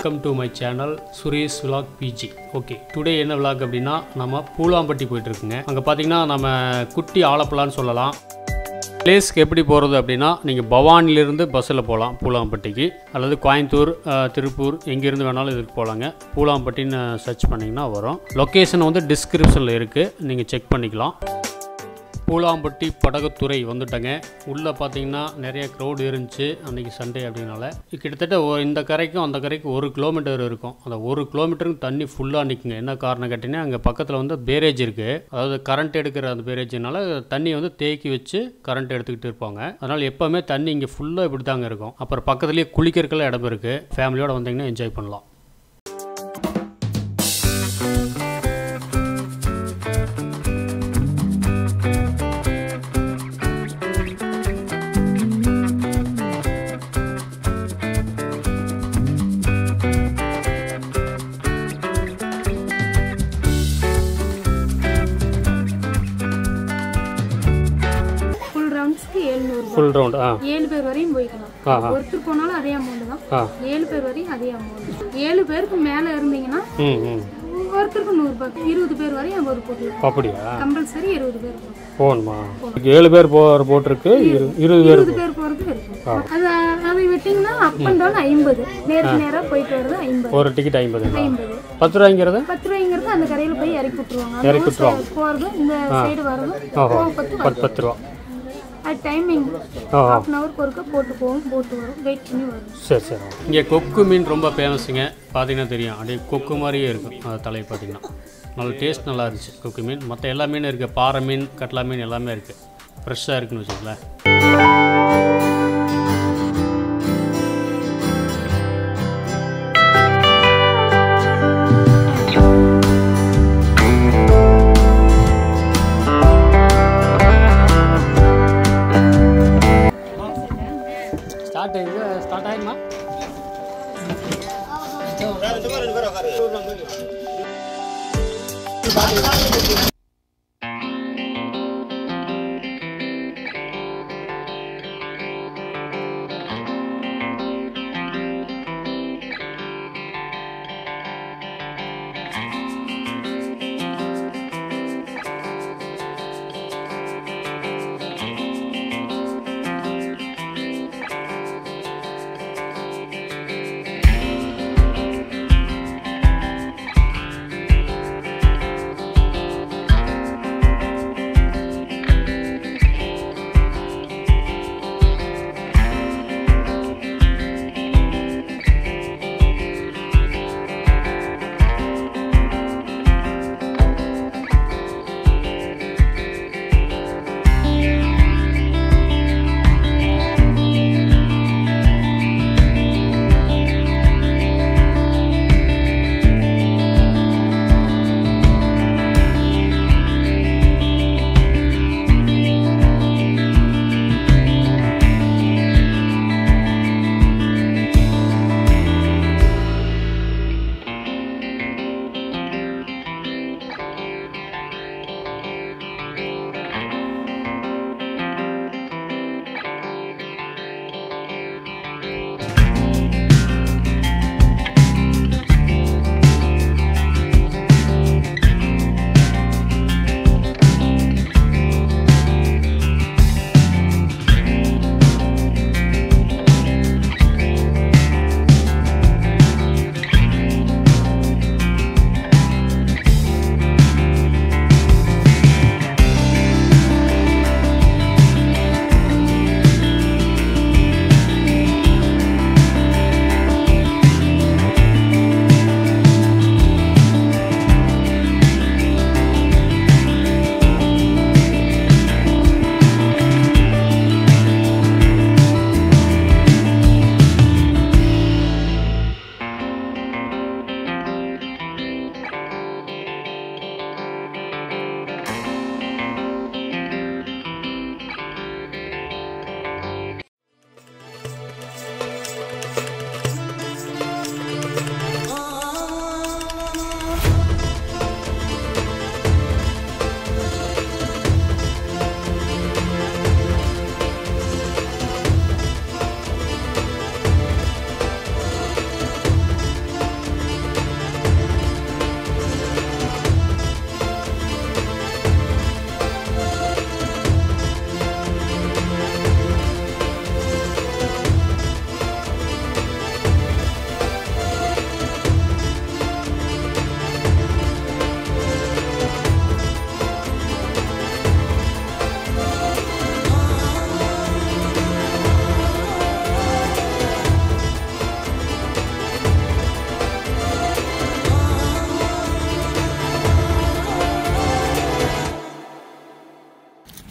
Welcome to my channel Suresh Vlog PG. Okay, today என்ன vlog அப்படினா நம்ம பூலாம்பட்டி போயிட்டு இருக்குங்க. அங்க பாத்தீங்கன்னா நம்ம குட்டி ஆலப்பலான்னு சொல்லலாம். பிளேஸ்க்கு எப்படி போறது அப்படினா நீங்க பவானில இருந்து பஸ்ல போலாம் பூலாம்பட்டிக்கு அல்லது கோயம்புத்தூர் திருப்பூர் எங்க இருந்து வேணாலும் இதுக்கு போலாங்க. பூலாம்பட்டின்னு சர்ச் பண்ணீங்கன்னா வரும். லொகேஷன் வந்து டிஸ்கிரிப்ஷன்ல இருக்கு. நீங்க செக் பண்ணிக்கலாம். பூலாம்பட்டி படகுத்துறை வந்துட்டங்க. உள்ளே பார்த்தீங்கன்னா நிறைய க்ரௌட் இருந்துச்சு அன்றைக்கி சண்டே அப்படின்னால. கிட்டத்தட்ட இந்த கரைக்கும் அந்த கரைக்கும் 1 கிலோமீட்டர் இருக்கும். அந்த 1 கிலோமீட்டருக்கு தண்ணி ஃபுல்லாக நிற்குங்க. என்ன காரணம் கேட்டிங்கன்னா அங்கே பக்கத்தில் வந்து பேரேஜ் இருக்குது. அதாவது கரண்ட் எடுக்கிற அந்த பேரேஜ்னால தண்ணி வந்து தேக்கி வச்சு கரண்ட் எடுத்துக்கிட்டு இருப்பாங்க. அதனால் எப்போவுமே தண்ணி இங்கே ஃபுல்லாக இப்படி தாங்க இருக்கும். அப்புறம் பக்கத்துலேயே குளிக்கிறதுக்கெல்லாம் இடம் இருக்குது. ஃபேமிலியோடு வந்தீங்கன்னா என்ஜாய் பண்ணலாம். Full round 7 பேர் வரையும் போய்க்கலாம். ஒருத்தர் போனாலும் அதே அமௌண்ட் தான். 7 பேர் வரையும் அதே அமௌண்ட். 7 பேருக்கு மேல இருந்தீங்கன்னா ஒருத்தருக்கு 100 ரூபாய். 20 பேர் வரையும் அங்க ஒரு போட்டு. அப்படியே கம்பல்சரி 20 பேர் போணுமா? 7 பேர் போட் இருக்கு. 20 பேர் போறது இருக்கு. அதை விட்டீங்கன்னா அப் அண்ட் டவுன் 50. நேரா போயிட்டு வரது 50. ஒரு டிக்கெட் 50. 10 ரூபாய்ங்கிறது 10 ரூபாய்ங்கிறது அந்த கரையில போய் இறக்கி விட்டுருவாங்க. போறது இந்த சைடு வரது 10 ரூபாய். டைமிங் half an hour பொறுக்க போட்டு போவோம். போட்டு வரும், வெயிட் பண்ணி வரும். சரி. இங்கே கொக்கு மீன் ரொம்ப ஃபேமஸுங்க. பார்த்தீங்கன்னா தெரியும், அப்படியே கொக்கு மாதிரியே இருக்கும். அது தலையை பார்த்தீங்கன்னா நல்ல டேஸ்ட் நல்லா இருந்துச்சு கொக்கு மீன். மற்ற எல்லா மீனும் இருக்குது. பாறை மீன், கட்லா மீன் எல்லாமே இருக்குது. ஃப்ரெஷ்ஷாக இருக்குன்னு வச்சுக்கங்களேன். ஸ்டார்ட் ஆயிடுமா?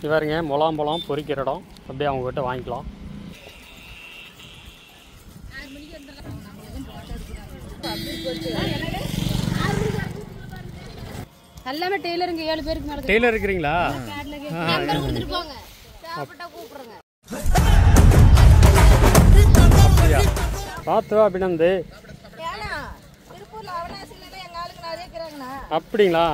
இவருங்க முலாம்பழம் பொரிக்கிற இடம், அப்படியே அவங்ககிட்ட வாங்கிக்கலாம். எல்லாமே டெய்லருங்க 7 பேருக்கு மேல. டெய்லர் இருக்கிறீங்களா? பார்த்து அபிநந்து அப்படிங்களா?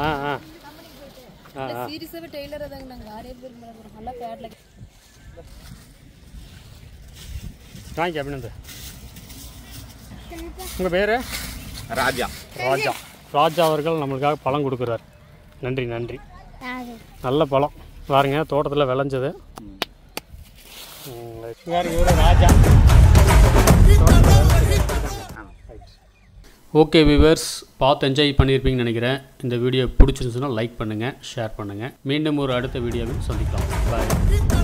வாங்கி அபிநந்து. உங்கள் பேர்? ராஜா. ராஜா. ராஜா அவர்கள் நம்மளுக்காக பழம் கொடுக்குறாரு. நன்றி நன்றி. நல்ல பழம் பாருங்க, தோட்டத்தில் விளைஞ்சது. ராஜா. ஓகே வியூவர்ஸ், பார்த்து என்ஜாய் பண்ணியிருப்பீங்கன்னு நினைக்கிறேன். இந்த வீடியோ பிடிச்சிருந்துச்சுன்னா லைக் பண்ணுங்கள், ஷேர் பண்ணுங்கள். மீண்டும் ஒரு அடுத்த வீடியோவில் சந்திக்கலாம். பாய்.